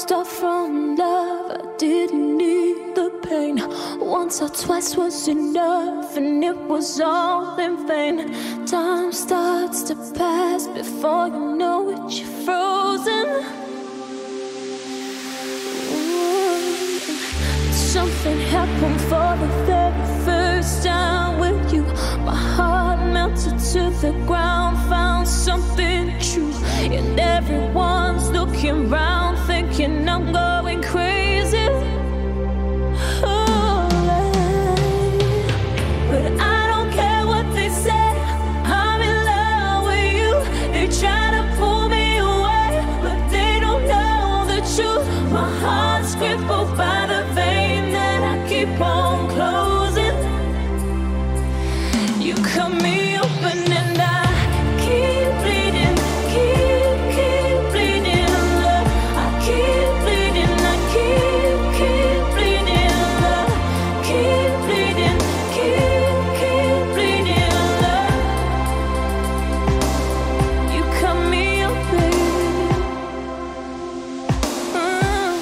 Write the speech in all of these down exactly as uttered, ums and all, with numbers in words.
closed off from love. I didn't need the pain. Once or twice was enough, and it was all in vain. Time starts to pass before you know it, you're frozen. Something happened for the very first time with you. My heart melted to the ground, found something true. And everyone's looking round, thinking I'm going crazy. Oh, but I don't care what they say, I'm in love with you. They try to pull me away, but they don't know the truth. My heart's crippled by the vein that I keep on closing. You cut me open and I keep bleeding, keep, keep bleeding, love. I keep bleeding, I keep, keep bleeding, love. Keep bleeding, keep, keep bleeding, love. You cut me open. Mm.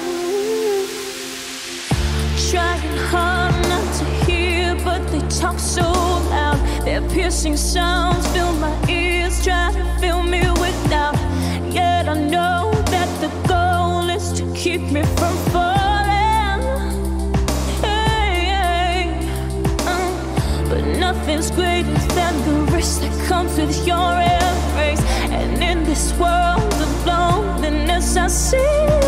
Trying hard not to hear, but they talk so loud. Their piercing sounds fill my ears, try to fill me with doubt. Yet I know that the goal is to keep me from falling. Hey, hey. Uh, but nothing's greater than the risk that comes with your embrace. And in this world of loneliness I see